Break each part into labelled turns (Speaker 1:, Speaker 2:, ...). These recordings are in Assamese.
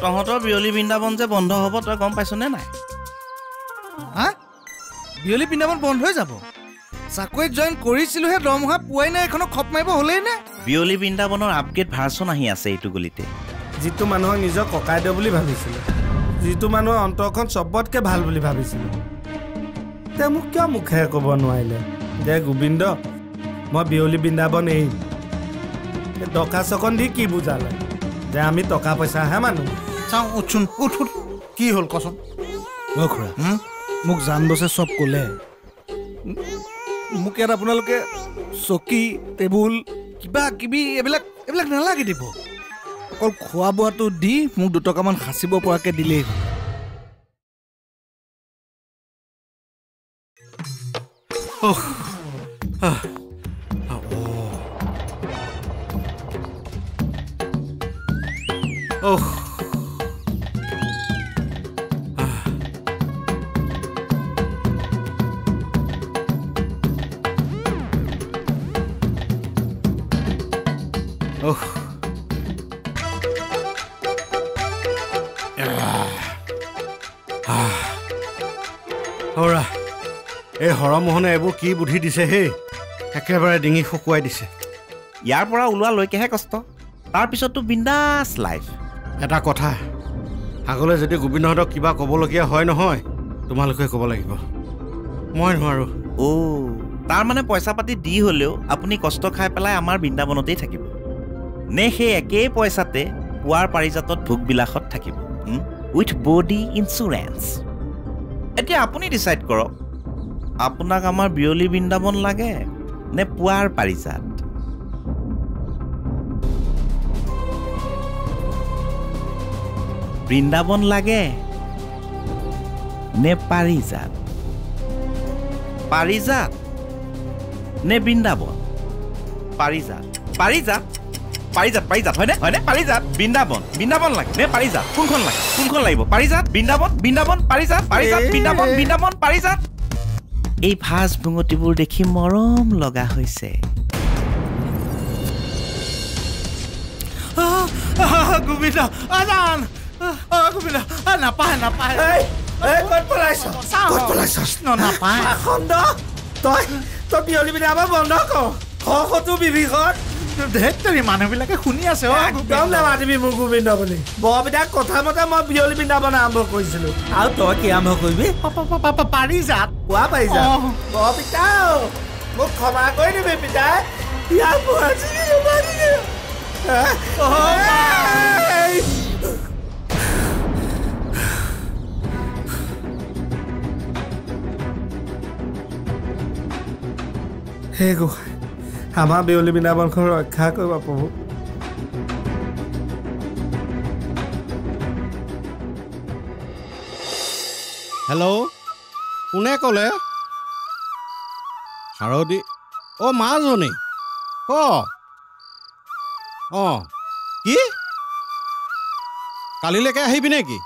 Speaker 1: তহঁতৰ বিয়লি বৃন্দাবন যে বন্ধ হ'ব তই গম পাইছনে নাই?
Speaker 2: হা বিয়লি বৃন্দাবন বন্ধ হৈ যাব? চাকৰিত জইন কৰিছিলোহে, দৰমহা পোৱাই নাই, এখনক খপ মাৰিব হ'লেই নে?
Speaker 1: বিয়লি বৃন্দাবনৰ আপগ্ৰেড ভাৰ্চন আহি আছে এইটো গলিতে।
Speaker 3: যিটো মানুহক নিজৰ ককাইদেউ বুলি ভাবিছিলে, যিটো মানুহৰ অন্তৰখন চবতকৈ ভাল বুলি ভাবিছিলে, তেওঁ মোক কিয় মুখেৰে ক'ব নোৱাৰিলে যে গোবিন্দ মই বিয়লি বৃন্দাবন এৰিম? দৰখাস্তখন দি কি বুজালে যে আমি টকা পইচাহে মানুহ?
Speaker 2: চাওঁ উঠচোন, উঠ উঠ। কি হ'ল কচোন? খুৰা মোক জান বছে চব ক'লে। মোক ইয়াত আপোনালোকে চকী টেবুল কিবা কিবি এইবিলাক নালাগে দিব, অকল খোৱা বোৱাটো দি মোক 2 টকামান সাঁচিব পৰাকৈ দিলেই
Speaker 4: এই হৰমোহনে এইবোৰ কি বুদ্ধি দিছে হে, একেবাৰে ডিঙি শুকুৱাই দিছে।
Speaker 1: ইয়াৰ পৰা ওলোৱালৈকেহে কষ্ট, তাৰপিছততো বিন্দাছ লাইফ।
Speaker 4: এটা কথা, আগলৈ যদি গোবিন্দহঁতক কিবা ক'বলগীয়া হয় নহয়, তোমালোকে ক'ব লাগিব, মই নোৱাৰোঁ।
Speaker 1: তাৰ মানে পইচা পাতি দি হ'লেও আপুনি কষ্ট খাই পেলাই আমাৰ বৃন্দাবনতেই থাকিব নে সেই একেই পইচাতে পুৱাৰ পাৰিজাতত ভোগবিলাসত থাকিব উইথ বডি ইঞ্চুৰেঞ্চ? এতিয়া আপুনি ডিচাইড কৰক, আপোনাক আমাৰ বিয়লি বৃন্দাবন লাগে নে পুৱাৰ পাৰিজাত? বৃন্দাবন লাগে নে পাৰিজাত? পাৰিজাত নে বৃন্দাবন? পাৰিজাত পাৰিজাত পাৰিজাত পাৰিজাত হয়নে হয়নে? পাৰিজাত বৃন্দাবন লাগে নে পাৰিজাত? কোনখন লাগে? কোনখন লাগিব? পাৰিজাত বৃন্দাবন পাৰিজাত বৃন্দাবন পাৰিজাত? এই ভাজ ভুঙতিবোৰ দেখি মৰম লগা হৈছে।
Speaker 2: গোবিন্দ গোবিন্দ নাপায়
Speaker 3: ক'ত পলাইছ?
Speaker 2: নাপায়
Speaker 3: তই বিয়লি বৃন্দাবন বন্ধ কৰ বিভীষণ।
Speaker 2: মানুহবিলাকে শুনি আছে।
Speaker 3: একদম নামাতিবি মোক গোবিন্দ বুলি। বৰপিতাক কথা মতে মই বিয়লি বৃন্দাবন আৰম্ভ কৰিছিলো, আৰু তই কি আৰম্ভ কৰিবি?
Speaker 2: পাৰিজাত
Speaker 3: কোৱা পাৰিজাত? বৰপিতা মোক ক্ষমা কৰি দিবি পিতাই, ইয়াৰ হে গোসাঁই, আমাৰ বিয়লি বৃন্দাবনখন ৰক্ষা কৰিবা প্ৰভু।
Speaker 4: হেল্ল', কোনে ক'লে? শাৰদী? মাজনী কি কালিলৈকে আহিবি নেকি?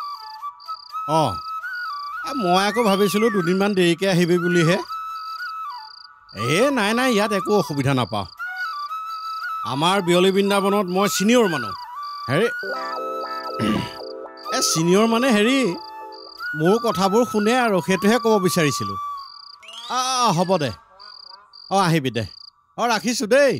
Speaker 4: মই আকৌ ভাবিছিলোঁ 2 দিনমান দেৰিকৈ আহিবি বুলিহে। নাই ইয়াত একো অসুবিধা নাপাওঁ। আমাৰ বিয়লি বৃন্দাবনত মই ছিনিয়ৰ মানুহ। ছিনিয়ৰ মানে মোৰ কথাবোৰ শুনে আৰু সেইটোহে ক'ব বিচাৰিছিলোঁ। হ'ব দে, আহিবি দে, ৰাখিছোঁ দেই।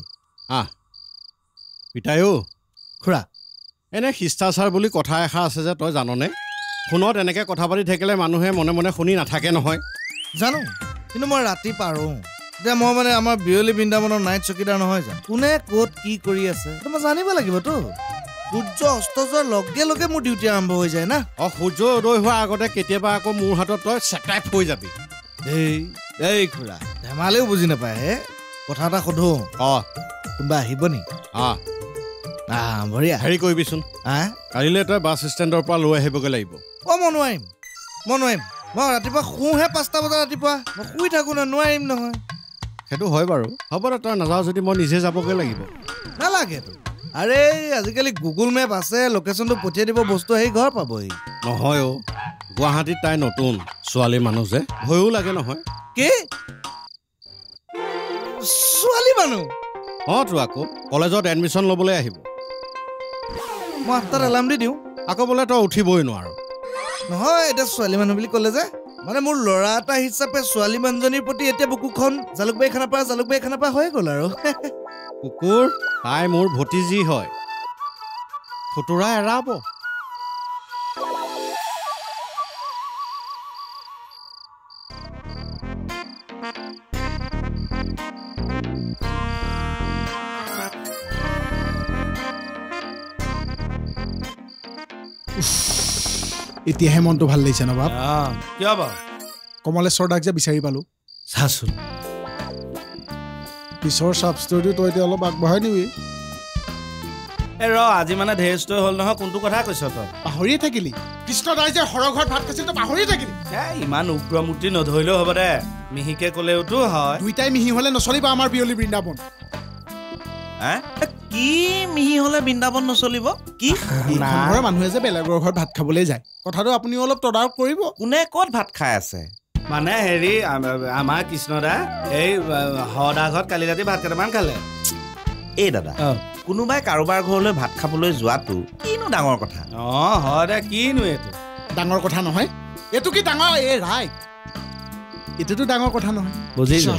Speaker 4: পিতাইও
Speaker 2: খুৰা,
Speaker 4: এনে শিষ্টাচাৰ বুলি কথা এষাৰ আছে যে তই জাননে? ফোনত এনেকৈ কথা পাতি থাকিলে মানুহে মনে মনে শুনি নাথাকে নহয়।
Speaker 2: জানো, কিন্তু মই ৰাতি পাৰোঁ। এতিয়া মই মানে আমাৰ বিয়লি বৃন্দাবনৰ নাইট চকীদাৰ নহয় জানো? কোনে ক'ত কি কৰি আছে মই জানিব লাগিবতো। সূৰ্য অস্ত যোৱাৰ লগে লগে মোৰ ডিউটি আৰম্ভ হৈ যায় না।
Speaker 4: সূৰ্য উদয় হোৱাৰ আগতে কেতিয়াবা আকৌ মোৰ হাতত তই চেকটাইপ হৈ যাবি।
Speaker 2: এই খুৰা, ধেমালিও বুজি নাপায় হে। কথা এটা সোধো, কোনোবা আহিব নি? বঢ়িয়া।
Speaker 4: হেৰি কৰিবিচোন, কালিলৈ তই বাছ ষ্টেণ্ডৰ পৰা লৈ আহিবগৈ লাগিব।
Speaker 2: মই নোৱাৰিম। মই ৰাতিপুৱা শুহে 5টা বজাত ৰাতিপুৱা। মই শুই থাকোঁ নোৱাৰিম নহয়।
Speaker 4: সেইটো হয় বাৰু। হ'ব দে, তই নাযাওঁ যদি মই নিজে যাবগৈ লাগিব।
Speaker 2: নালাগেতো। আৰে আজিকালি গুগল মেপ আছে, লোকেশ্যনটো পঠিয়াই দিব, বস্তু আহি ঘৰ পাবহি।
Speaker 4: নহয় গুৱাহাটীত তাই নতুন ছোৱালী মানুহ যে, ভয়ো লাগে নহয়।
Speaker 2: কি ছোৱালী মানুহ?
Speaker 4: তো আকৌ কলেজত এডমিশ্যন ল'বলৈ আহিব।
Speaker 2: মই 8টাত এলাৰ্ম দি দিওঁ।
Speaker 4: আকৌ বোলে তই উঠিবই নোৱাৰ
Speaker 2: নহয় এতিয়া ছোৱালী মানুহ বুলি ক'লে যে মানে মোৰ ল'ৰা এটা হিচাপে ছোৱালী মানুহজনীৰ প্ৰতি এতিয়া বুকুখন জালুকবাৰী খানাৰ পৰা হৈ গ'ল আৰু
Speaker 4: কুকুৰ তাই মোৰ ভতিজী হয় ফুতুৰা এৰাব
Speaker 5: এতিয়াহে মনটো ভাল লাগিছে নবাব
Speaker 3: কিয় বাৰু
Speaker 5: কমলেশ্বৰ দাক যে বিচাৰি পালো
Speaker 3: চাচোন
Speaker 5: পিছৰ চাব ষ্টৰিটো তই এতিয়া অলপ আগবঢ়াই নিবি
Speaker 3: আজি মানে ঢেৰ ষ্টৰি হ'ল নহয় কোনটো কথা কৈছ তই
Speaker 5: পাহৰিয়ে থাকিলি কৃষ্ণ দাই যে হৰ ঘৰত ভাত খাইছিল তই পাহৰিয়ে থাকিলি
Speaker 3: ইমান উগ্ৰমূৰ্তি নধৰিলেও হ'ব দে মিহিকে ক'লেওতো হয়
Speaker 5: দুইটাই মিহি হ'লে নচলিব আমাৰ বিয়লি বৃন্দাবন
Speaker 1: কি মিহি হ'লে বৃন্দাবন নচলিব কি
Speaker 5: ঘৰৰ মানুহে যে বেলেগৰ ঘৰত ভাত খাবলৈ যায় কথাটো আপুনি অলপ তদাৰক কৰিব
Speaker 1: কোনে ক'ত ভাত খাই আছে
Speaker 3: মানে হেৰি আমাৰ কৃষ্ণদা এই হদা ঘৰত কালি ৰাতি ভাত কেইটামান খালে
Speaker 1: এই দাদা কোনোবাই কাৰোবাৰ ঘৰলৈ ভাত খাবলৈ যোৱাটো কিনো ডাঙৰ কথা
Speaker 3: হয় দে কিনো এইটো
Speaker 5: ডাঙৰ কথা নহয় এইটো কি ডাঙৰ এই ৰাই এইটোতো ডাঙৰ কথা নহয়
Speaker 3: বুজিছো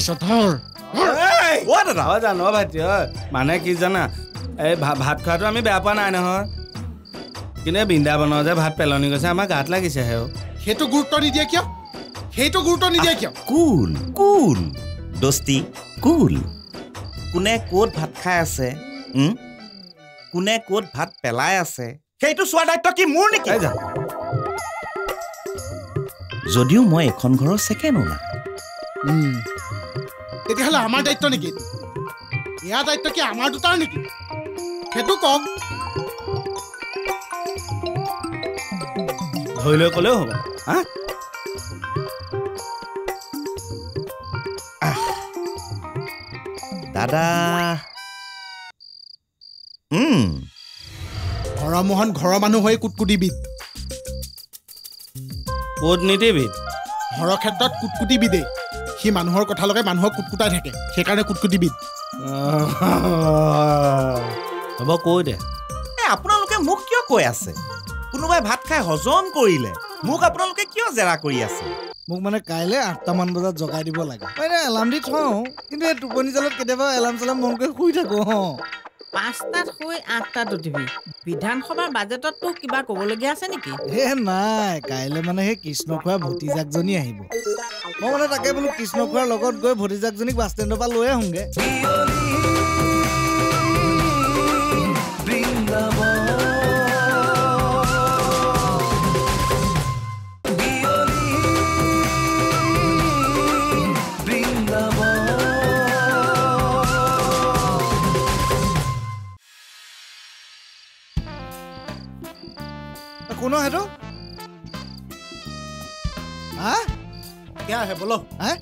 Speaker 1: দাদা
Speaker 3: জানো ভাইটি মানে কি জানা এই ভাত খোৱাটো আমি বেয়া পোৱা নাই নহয় কিন্তু বৃন্দাবনৰ যে ভাত পেলনি গৈছে আমাৰ গাত লাগিছেহে
Speaker 5: সেইটো গুৰুত্ব নিদিয়ে কিয়
Speaker 1: কুল দোস্তি কুল কোনে ক'ত ভাত খাই আছে কোনে ক'ত ভাত পেলাই আছে সেইটো চোৱাৰ দায়িত্ব কি মোৰ নেকি যদিও মই এখন ঘৰৰ ছেকেণ্ড ওনা
Speaker 5: তেতিয়াহ'লে আমাৰ দায়িত্ব নেকি ইয়াৰ দায়িত্ব কি আমাৰ দুটাৰ নেকি সেইটো কওক
Speaker 3: ধৰি লৈ ক'লেও হ'ব
Speaker 1: দাদা
Speaker 5: হৰমোহন ঘৰৰ মানুহ হৈ কুটকুটিবিদ
Speaker 3: ক'ত নিদিবি
Speaker 5: হৰৰ ক্ষেত্ৰত কুটকুটিবিদে সি মানুহৰ কথা লগাই মানুহক কুটকুটাই থাকে সেইকাৰণে কুটকুটিবিদ
Speaker 3: হ'ব কৈ দে
Speaker 1: আপোনালোকে মোক কিয় কৈ আছে কোনোবাই ভাত খাই হজম কৰিলে মোক আপোনালোকে কিয় জেৰা কৰি আছে
Speaker 2: মোক মানে কাইলৈ 8টামান বজাত জগাই দিব লাগে মানে এলাৰ্ম দি থওঁ কিন্তু এই টোপনি জালত কেতিয়াবা এলাৰ্ম চেলাৰ্ম মন কৰি শুই থাকো
Speaker 6: 5টাত শুই 8টাত উঠিবি বিধানসভাৰ বাজেটততো কিবা ক'বলগীয়া আছে নেকি
Speaker 2: নাই কাইলৈ মানে সেই কৃষ্ণ খোৱা ভতিজাকজনী আহিব মই মানে তাকে বোলো কৃষ্ণ খোৱাৰ লগত গৈ ভতিজাকজনীক বাছ ষ্টেণ্ডৰ পৰা লৈ আহোঁগে কোন হেতু
Speaker 5: क्या है बोलो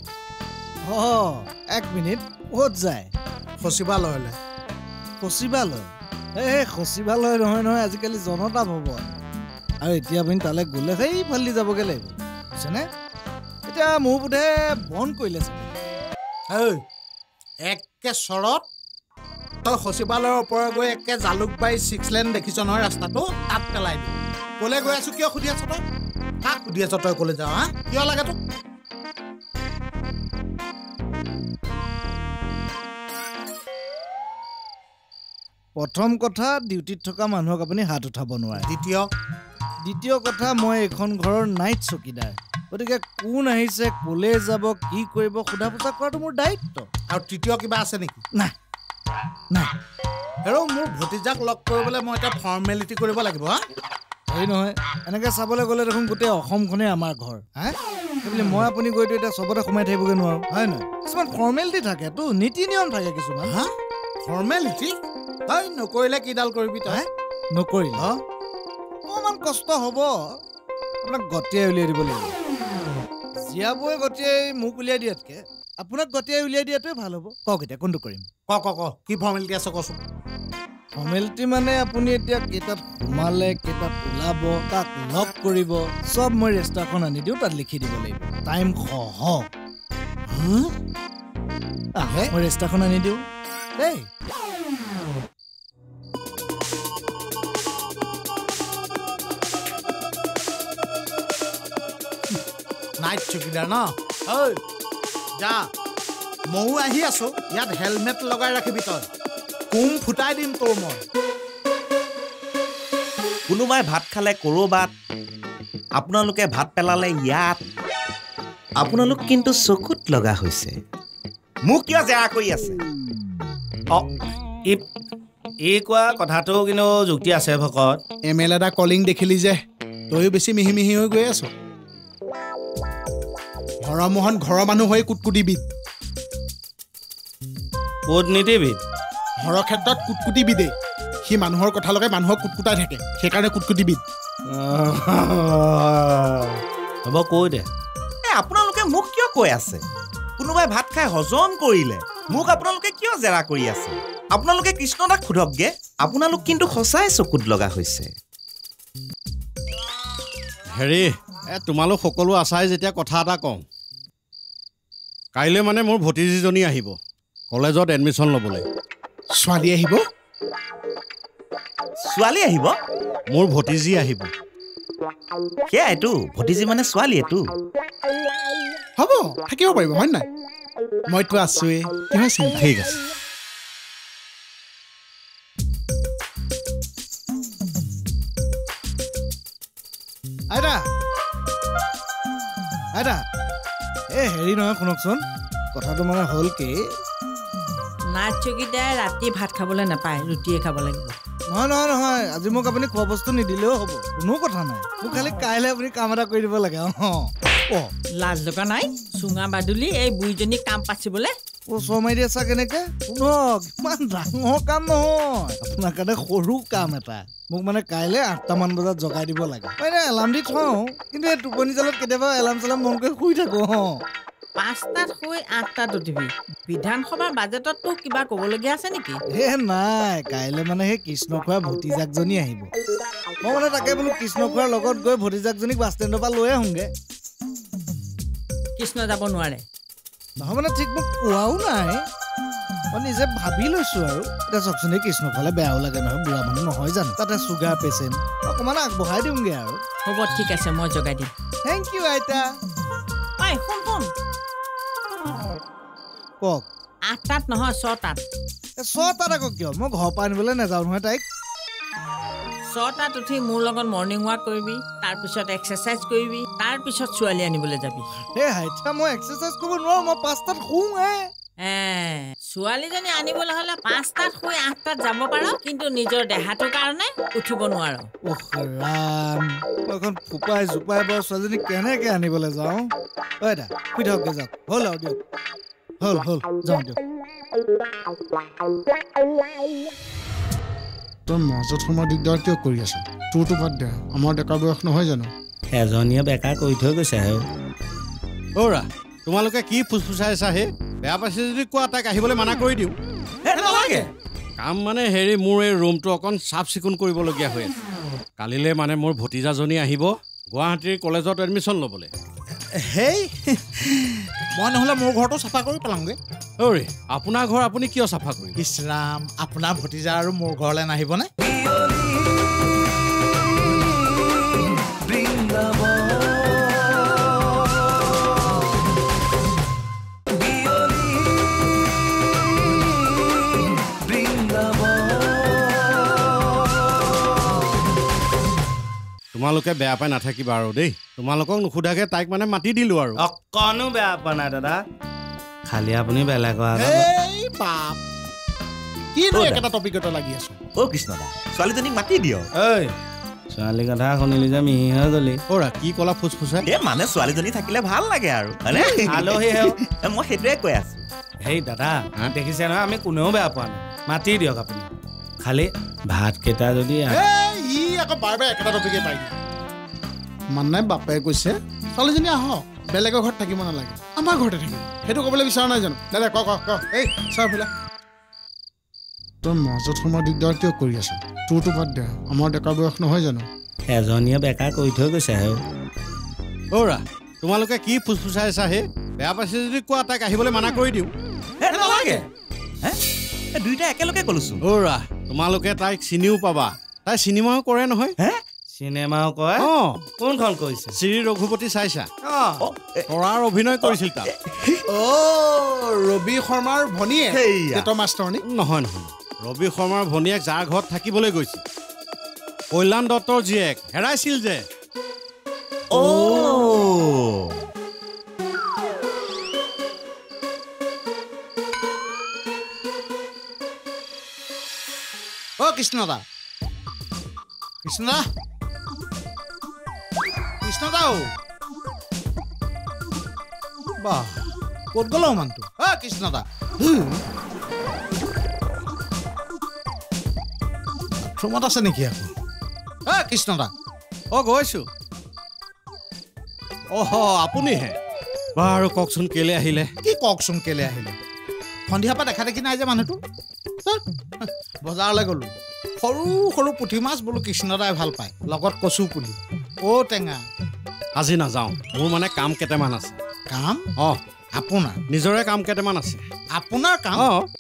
Speaker 2: एक मिनिट ক'ত যায়
Speaker 5: সচিবালয়লৈ
Speaker 2: সচিবালয় এই সচিবালয় নহয় নহয় আজিকালি জনতা ভৱন আৰু এতিয়া আপুনি তালৈ গ'লে সেইফালেদি যাবগৈ লাগিব বুজিছেনে এতিয়া মোৰ বোধে বন্ধ কৰিলে চাগে
Speaker 5: একে চৰত তই সচিবালয়ৰ ওপৰত গৈ একে জালুকবাৰী 6 লেন দেখিছ নহয় ৰাস্তাটো তাত পেলাই দি ক'লে গৈ আছো কিয় সুধি আছ তই কাক সুধি আছ তই ক'লে যাওঁ কিয় লাগে তোক
Speaker 2: প্ৰথম কথা ডিউটিত থকা মানুহক আপুনি হাত উঠাব নোৱাৰে দ্বিতীয় কথা মই এখন ঘৰৰ নাইট চকীদাৰ গতিকে কোন আহিছে ক'লে যাব কি কৰিব সোধা পোছা কৰাটো মোৰ দায়িত্ব
Speaker 5: আৰু তৃতীয় কিবা আছে নেকি
Speaker 2: নাই
Speaker 5: আৰু মোৰ ভতিজাক লগ কৰিবলৈ মই এটা ফৰ্মেলিটি কৰিব লাগিব
Speaker 2: এই নহয় এনেকৈ চাবলৈ গ'লে দেখোন গোটেই অসমখনেই আমাৰ ঘৰ সেইবুলি মই আপুনি গৈতো এতিয়া চবতে সোমাই থাকিবগৈ নোৱাৰোঁ হয় নহয় কিছুমান ফৰ্মেলিটি থাকেতো নীতি নিয়ম থাকে কিছুমান
Speaker 5: ফৰ্মেলিটি তই নকৰিলে কিডাল কৰিবি তই
Speaker 2: নকৰিলে অকণমান কষ্ট হ'ব আপোনাক গতিয়াই উলিয়াই দিব লাগিব জীয়াবই গতিয়াই মোক উলিয়াই দিয়াতকৈ আপোনাক গতিয়াই উলিয়াই দিয়াটোৱে ভাল হ'ব কওক এতিয়া কোনটো কৰিম
Speaker 5: ক কি ফৰ্মেলিটি আছে কচোন
Speaker 2: ফৰ্মেলিটি মানে আপুনি এতিয়া কেইটাত সোমালে কেইটাত ওলাব তাক লগ কৰিব চব মই ৰেজিষ্টাৰখন আনি দিওঁ তাত লিখি দিব লাগিব টাইম মই ৰেজিষ্টাৰখন আনি দিওঁ দেই
Speaker 5: নাইট চকীদাৰ ন ঐ যা ময়ো আহি আছো ইয়াত হেলমেট লগাই ৰাখিবি তই কুম ফুটাই দিম তোৰ মই
Speaker 1: কোনোবাই ভাত খালে ক'ৰবাত আপোনালোকে ভাত পেলালে ইয়াত আপোনালোক কিন্তু চকুত লগা হৈছে মোক কিয় জেৰা কৰি আছে
Speaker 3: এই কোৱা কথাটো কিন্তু যুক্তি আছে ভকত
Speaker 5: MLA এটা কলিং দেখিলি যে তয়ো বেছি মিহি মিহি হৈ গৈ আছ হৰমোহন ঘৰৰ মানুহ হৈ কুটকুটিবিদ
Speaker 3: কূটনীতিবিদ
Speaker 5: হৰৰ ক্ষেত্ৰত কুটকুটিবিদে সি মানুহৰ কথা লগাই মানুহক কুটকুটাই থাকে সেইকাৰণে কুটকুটিবিদ
Speaker 3: হ'ব কৈ দে
Speaker 1: আপোনালোকে মোক কিয় কৈ আছে কোনোবাই ভাত খাই হজম কৰিলে মোক আপোনালোকে কিয় জেৰা কৰি আছে আপোনালোকে কৃষ্ণদাক সোধকগে আপোনালোক কিন্তু সঁচাই চকুত লগা হৈছে
Speaker 4: হেৰি তোমালোক সকলো আছাই যেতিয়া কথা এটা কওঁ কাইলৈ মানে মোৰ ভতিজীজনী আহিব কলেজত এডমিশ্যন ল'বলৈ
Speaker 5: ছোৱালী আহিব
Speaker 1: ছোৱালী আহিব
Speaker 4: মোৰ ভতিজী আহিব
Speaker 1: সেয়া এইটো ভতিজী মানে ছোৱালী এইটো
Speaker 5: হ'ব থাকিব পাৰিব হয় নাই মইতো আছোৱেই কিহৰ চিন্তা
Speaker 4: ঠিক আছে
Speaker 2: আইতা আইতা এই হেৰি নহয় শুনকচোন কথাটো মানে হ'ল কি
Speaker 6: নাইট চকীদাৰে ৰাতি ভাত খাবলৈ নাপায় ৰুটিয়ে খাব লাগিব
Speaker 2: নহয় নহয় নহয় আজি মোক আপুনি খোৱা বস্তু নিদিলেও হ'ব কোনো কথা নাই মোক খালি কাইলৈ আপুনি কাম এটা কৰি দিব লাগে
Speaker 6: লাজ লগা নাই চুঙা বাদুলি এই বুঢ়ীজনীক কাম পাচিবলৈ
Speaker 2: ওচৰ মাৰি দি আছা কেনেকে শুনক ইমান ডাঙৰ কাম নহয় আপোনাৰ কাৰণে সৰু কাম এটা মোক মানে কাইলৈ 8টামান বজাত জগাই দিব লাগে মই এনে এলাৰ্ম দি থওঁ কিন্তু এই টোপনি জালত কেতিয়াবা এলাৰ্ম চেলাৰ্ম মন কৰি শুই থাকোঁ
Speaker 6: 5টাত শুই 8টাত উঠিবি বিধানসভাৰ বাজেটততো কিবা ক'বলগীয়া আছে নেকি
Speaker 2: হে নাই কাইলৈ মানে সেই কৃষ্ণ খুৰা ভতিজাকজনী আহিব মই মানে তাকে বোলো কৃষ্ণ খুৰাৰ লগত গৈ ভতিজাকজনীক বাছ ষ্টেণ্ডৰ পৰা লৈ আহোঁগৈ
Speaker 6: কৃষ্ণ যাব নোৱাৰে
Speaker 2: নহয় মানে ঠিক মোক কোৱাও নাই মই নিজে ভাবি লৈছোঁ আৰু এতিয়া চাওকচোন এই কৃষ্ণ খুৰালে বেয়াও লাগে নহয় বুঢ়া মানুহ নহয় জানো তাতে চুগাৰ পেচেণ্ট অকণমান আগবঢ়াই দিওঁগৈ আৰু
Speaker 6: হ'ব ঠিক আছে মই জগাই দিম
Speaker 2: থেংক ইউ আইতা
Speaker 6: ঐ শুন শুন
Speaker 2: কওক
Speaker 6: 8টাত নহয় 6টাত
Speaker 2: 6টাত আকৌ কিয় মই ঘৰৰ পৰা আনিবলৈ নাযাওঁ নহয় তাইক
Speaker 6: 6টাত উঠি মোৰ লগত মৰ্ণিং ৱাক কৰিবি তাৰপিছত এক্সাৰচাইজ কৰিবি তাৰপিছত ছোৱালী আনিবলৈ যাবি
Speaker 2: হে আইতা মই এক্সাৰচাইজ কৰিব নোৱাৰোঁ মই 5টাত শুওঁহে
Speaker 6: ছোৱালীজনী আনিবলৈ হ'লে 5টাত শুই 8টাত যাব পাৰ কিন্তু নিজৰ দেহাটোৰ কাৰণে উঠিব নোৱাৰ
Speaker 2: ৰাম মই এখন ফুপাই জোপাই বাৰু ছোৱালীজনী কেনেকৈ আনিবলৈ যাওঁ আইতা শুই থাকগৈ যাওক হ'ল আৰু দিয়ক হ'ল যাওঁ দিয়ক
Speaker 5: তই মাজত সময় দিগদাৰ কিয় কৰি আছ তোৰতো বাদ দে আমাৰ ডেকা বয়স নহয় জানো
Speaker 3: এজনীয়ে বেকাৰ কৰি থৈ গৈছে হে
Speaker 4: অ'ৰা তোমালোকে কি ফুচফুচাই আছা হে বেয়া পাইছে যদি কোৱা তাইক আহিবলৈ মানা কৰি দিওঁ
Speaker 1: নালাগে
Speaker 4: কাম মানে হেৰি মোৰ এই ৰুমটো অকণ চাফ চিকুণ কৰিবলগীয়া হৈ আছে কালিলৈ মানে মোৰ ভতিজাজনী আহিব গুৱাহাটীৰ কলেজত এডমিশ্যন ল'বলৈ
Speaker 5: হেই মই নহ'লে মোৰ ঘৰটো চাফা কৰি পেলাওঁগৈ
Speaker 4: অ'ৰে আপোনাৰ ঘৰ আপুনি কিয় চাফা কৰিব
Speaker 5: ইছৰাম আপোনাৰ ভতিজা আৰু মোৰ ঘৰলৈ নাহিবনে
Speaker 4: তোমালোকে বেয়া পাই নাথাকিবা আৰু দেই তোমালোকক নুসুধাকে তাইক মানে মাতি দিলোঁ আৰু
Speaker 3: অকণো বেয়া পোৱা নাই দাদা খালি আপুনি বেলেগৰ
Speaker 5: বাপ কিনো একেটা টপিকতে লাগি আছো
Speaker 1: কৃষ্ণদা ছোৱালীজনীক মাতি দিয়ক
Speaker 3: ঐ ছোৱালীৰ কথা শুনিলি যে মিহি হৈ গলি
Speaker 4: অ'ৰা কি ক'লা ফুচফুচাই
Speaker 1: মানে ছোৱালীজনী থাকিলে ভাল লাগে আৰু
Speaker 3: আলহী
Speaker 1: মই সেইটোৱে কৈ আছো
Speaker 3: হেই দাদা দেখিছে নহয় আমি কোনেও বেয়া পোৱা নাই মাতি দিয়ক আপুনি খালি ভাতকেইটা যদি
Speaker 5: ই আকৌ বাৰে বাৰে একেটা টপিকে পাই মানে বাপে কৈছে ছোৱালীজনী আহক বেলেগৰ ঘৰত থাকিব নালাগে আমাৰ ঘৰতে থাকিব সেইটো ক'বলৈ বিচৰা নাই জানো দাদা ক এই চাৰ ফিলা তই মাজত সময় দিগদাৰ কিয় কৰি আছ তোৰতো বাদ দে আমাৰ ডেকা বয়স নহয় জানো
Speaker 3: এজনীয়ে বেকাৰ কৰি থৈ গৈছে হে
Speaker 4: অ'ৰা তোমালোকে কি ফুচফুচাই আছা হে বেয়া পাইছে যদি কোৱা তাইক আহিবলৈ মানা কৰি দিওঁ
Speaker 1: নালাগে দুইটা একেলগে ক'লোচোন
Speaker 4: অ'ৰা তোমালোকে তাইক চিনিও পাবা তাই চিনেমাও কৰে নহয়
Speaker 3: চিনেমাও কয়
Speaker 4: অঁ
Speaker 3: কোনখন কৈছে
Speaker 4: শ্ৰী ৰঘুপতি চাইছা
Speaker 3: অঁ
Speaker 4: তৰাৰ অভিনয় কৰিছিল তাত
Speaker 5: ৰবি শৰ্মাৰ ভনীয়ে পেটৰ মাষ্টৰণী
Speaker 4: নহয় নহয় ৰবি শৰ্মাৰ ভনীয়েক যাৰ ঘৰত থাকিবলৈ গৈছিল কল্যাণ দত্তৰ জীয়েক হেৰাইছিল যে
Speaker 5: কৃষ্ণদা কৃষ্ণদা কৃষ্ণদা বাহ ক'ত গ'ল মানুহটো কৃষ্ণদা বাথৰুমত আছে নেকি আকৌ কৃষ্ণদা
Speaker 4: গৈছো আপুনিহে বাৰু কওকচোন কেলে আহিলে
Speaker 5: কি কওকচোন কেলে আহিলে সন্ধিয়াৰ পৰা দেখা দেখি নাই যে মানুহটো বজাৰলৈ গ'লো সৰু সৰু পুঠি মাছ বোলো কৃষ্ণদাই ভাল পায় লগত কচু পুলি টেঙা
Speaker 4: আজি নাযাওঁ মোৰ মানে কাম কেইটামান আছে
Speaker 5: কাম আপোনাৰ
Speaker 4: নিজৰে কাম কেইটামান আছে
Speaker 5: আপোনাৰ কাম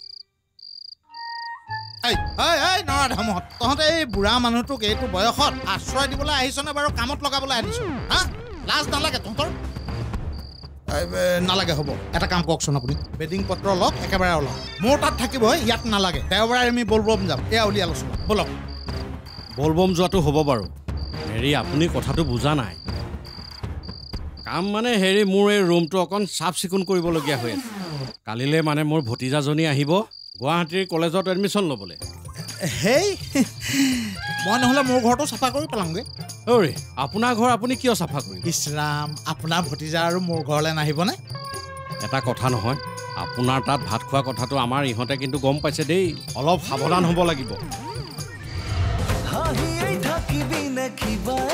Speaker 5: নৰাধামত তহঁতে এই বুঢ়া মানুহটোক এইটো বয়সত আশ্ৰয় দিবলৈ আহিছনে বাৰু কামত লগাবলৈ আনিছ হা লাজ নালাগে তহঁতৰ নালাগে হ'ব এটা কাম কওকচোন আপুনি বেডিং পত্ৰ লওক একেবাৰে ওলাওক মোৰ তাত থাকিবই ইয়াত নালাগে দেওবাৰে আমি বলবম যাম এয়া উলিয়াই লৈছোঁ বলক
Speaker 4: বলবম যোৱাটো হ'ব বাৰু আপুনি কথাটো বুজা নাই কাম মানে মোৰ এই ৰুমটো অকণ চাফ চিকুণ কৰিবলগীয়া হৈ আছে কালিলৈ মানে মোৰ ভতিজাজনী আহিব গুৱাহাটীৰ কলেজত এডমিশ্যন ল'বলৈ
Speaker 5: মই নহ'লে মোৰ ঘৰটো চাফা কৰি পেলাওঁগৈ
Speaker 4: আপোনাৰ ঘৰ আপুনি কিয় চাফা কৰিব
Speaker 5: ইছৰাম আপোনাৰ ভতিজা আৰু মোৰ ঘৰলৈ নাহিবনে
Speaker 4: এটা কথা নহয় আপোনাৰ তাত ভাত খোৱা কথাটো আমাৰ ইহঁতে কিন্তু গম পাইছে দেই অলপ সাৱধান হ'ব লাগিব